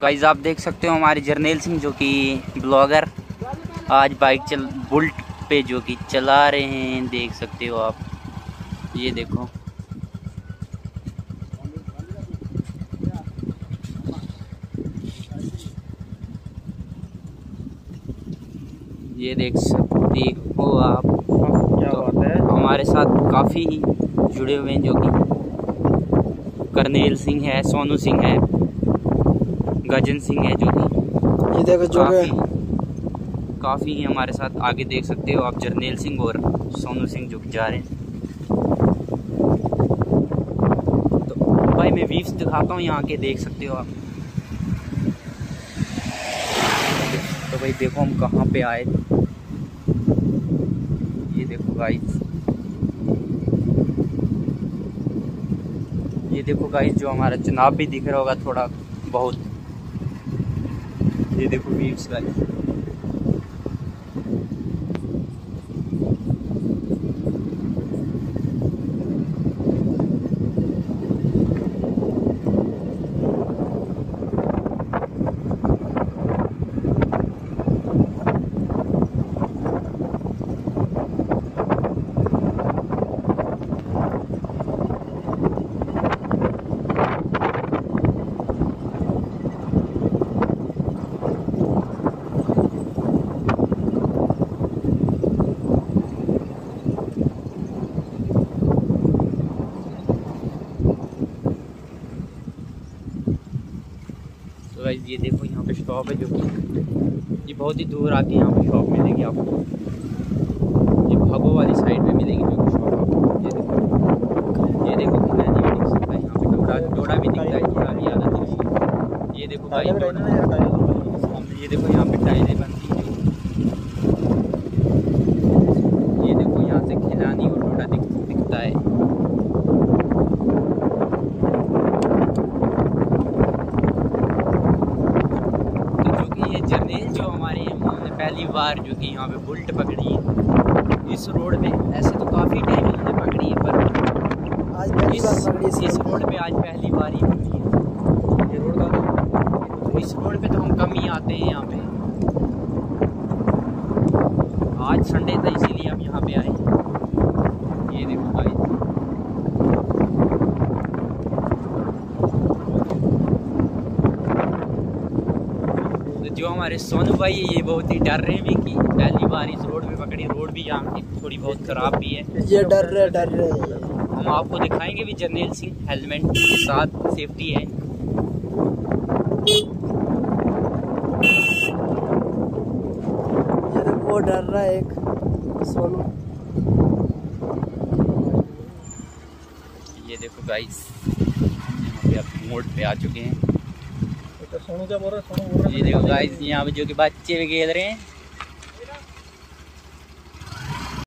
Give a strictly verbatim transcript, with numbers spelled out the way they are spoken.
Guys आप देख सकते हो हमारे जर्नैल सिंह जो कि ब्लॉगर आज बाइक चल बुल्ट पे जो कि चला रहे हैं, देख सकते हो आप। ये देखो ये देख सकते हो आप। क्या तो बात है, हमारे साथ काफ़ी जुड़े हुए हैं जो कि करनेल सिंह है, सोनू सिंह है, गजन सिंह है जो कि ये देखो जो काफ़ी काफ़ी हमारे साथ आगे देख सकते हो आप। जर्नैल सिंह और सोनू सिंह जो कि जा रहे हैं। तो भाई मैं व्यूज़ दिखाता हूँ यहाँ के, देख सकते हो आप। तो भाई देखो हम कहाँ पे आए। ये देखो गाइस, ये देखो गाइस जो हमारा चुनाव भी दिख रहा होगा थोड़ा बहुत। ये देखो व्यूज़ गाइस। तो गाइस ये देखो यहाँ पे शॉप है जो कि ये बहुत ही दूर आके यहाँ पे शॉप मिलेगी आपको। ये भागो वाली साइड में मिलेगी जो कि शॉप आपको। ये देखो, ये देखो खिलानी भी दिख सकता है यहाँ पे, डोड़ा डोड़ा भी दिखता है खिलानी आदत है। ये देखो भाई डोड़ा, ये देखो यहाँ पे टायरें बनती है। ये देखो यहाँ से खिलानी और डोड़ा दिख, दिखता है। जर्नैल जो हमारे उन्होंने पहली बार जो कि यहाँ पे बुल्ट पकड़ी है इस रोड पे। ऐसे तो काफ़ी टाइम उन्होंने पकड़ी है पर आज पहली इस, बार पकड़ी है। इस रोड पे आज पहली बार ही पकड़ी है। ये रोड का तो इस रोड पे तो हम कम ही आते हैं यहाँ पे। आज संडे था इसीलिए हम यहाँ पे आए। ये देखो भाई, जो हमारे सोनू भाई है ये बहुत ही डर रहे हैं भी कि पहली बार इस रोड में पकड़ी। रोड भी यहाँ की थोड़ी बहुत ख़राब भी है। ये डर रहे डर रहे हम आपको दिखाएंगे भी। जर्नैल सिंह हेलमेट के साथ सेफ्टी है। ये देखो वो डर रहा है एक सोनू। ये देखो गाइस यहाँ पे आप मोड़ पे आ चुके हैं। सोनू क्या बोल रहा है, सोनू बोल रहा है। ये देखो गाइस यहाँ पे जो कि बच्चे भी खेल रहे हैं।